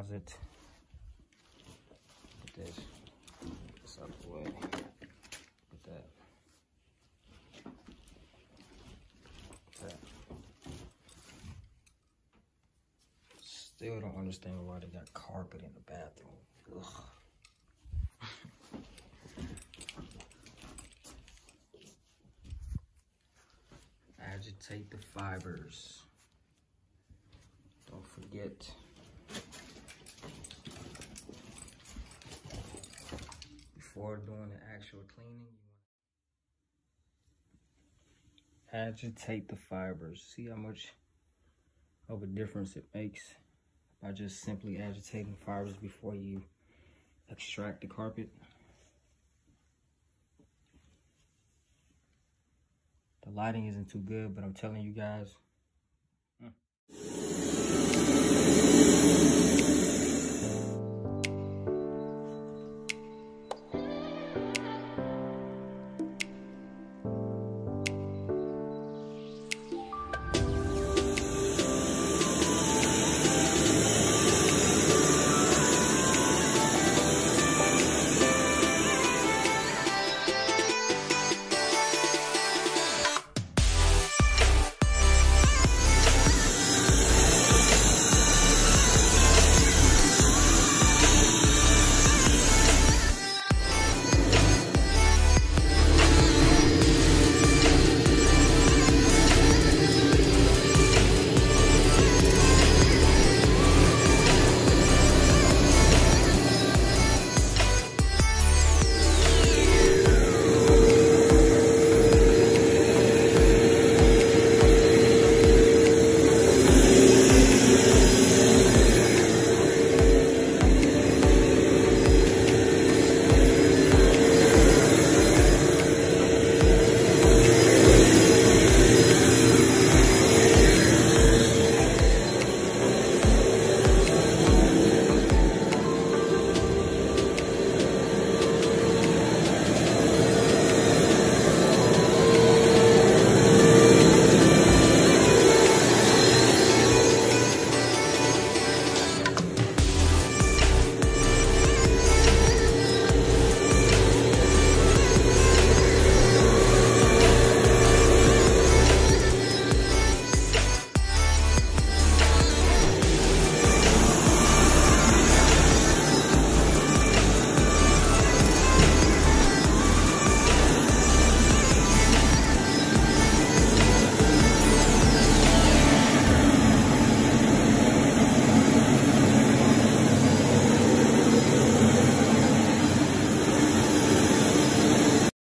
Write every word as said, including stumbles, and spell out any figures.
closet. Put this, this out the way. Put that. Put that. Still don't understand why they got carpet in the bathroom. Ugh. Agitate the fibers. Don't forget. Before doing the actual cleaning, you want to agitate the fibers. See how much of a difference it makes by just simply agitating fibers before you extract the carpet. The lighting isn't too good, but I'm telling you guys,